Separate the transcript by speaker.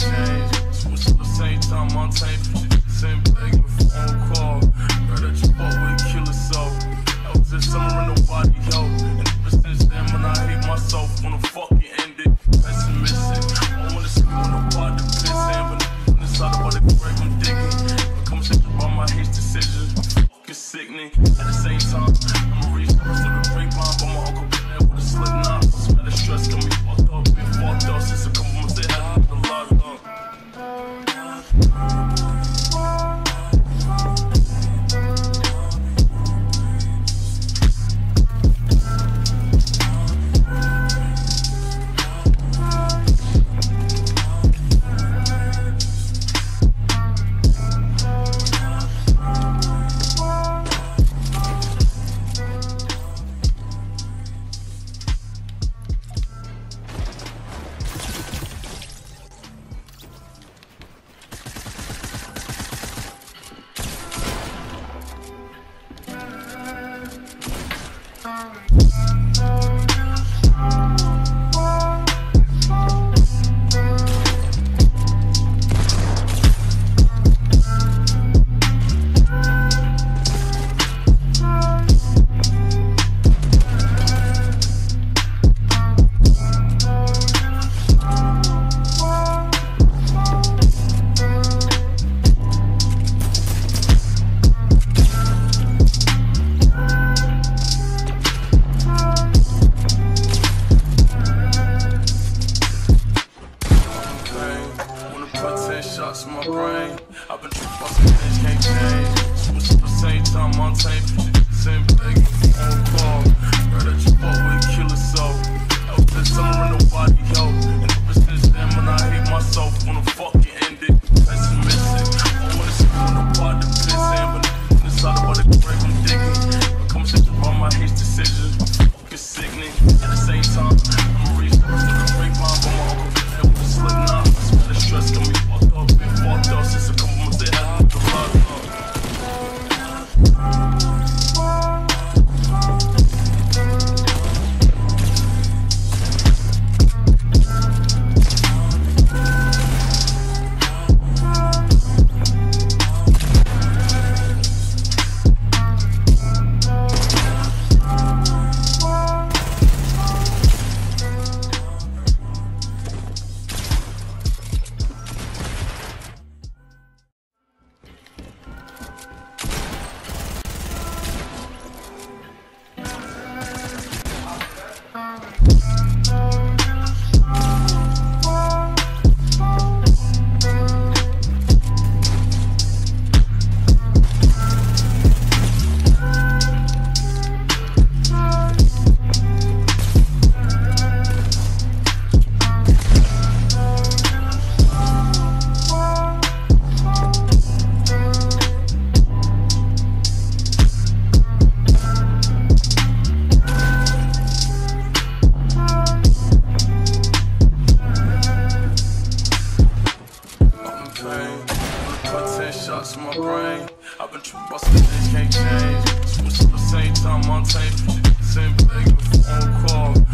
Speaker 1: change. Switch at the same time, montage. Same begging phone call. Heard that you fuck with killer soul. I was in summer and nobody helped. And ever since then, man, I hate myself. Wanna fucking end it. Pessimistic. I wanna sleep on the body pissing. But on the side about the grave, I'm digging. I come shit about my hate decisions. Fucking sickening. At the same time, I'ma reach for the grapevine. But my uncle been there with a slip knot. Smell the stress, got me fucked up. Been fucked up since a couple months they had me locked up. Shots in my brain. I've been tripping on some things can't change. Switch at the same time, montage. Same begging phone call. Heard that you fuck with killer soul. I was in summer and nobody helped. And ever since then, man, I hate myself. Wanna fucking end it. Pessimistic. I wanna sleep on the body pissing. But on the side about the grave, I'm digging. I come shit about my hate decisions. Fucking sickening. At the same time, I'ma reach for the grapevine. But my uncle been there with a slip knot. Smell the stress, got me fucked up. Been fucked up since a couple months they had me locked up. Shots in my brain. I've been tripping on some things can't change. Switch at the same time, montage. Same begging phone call.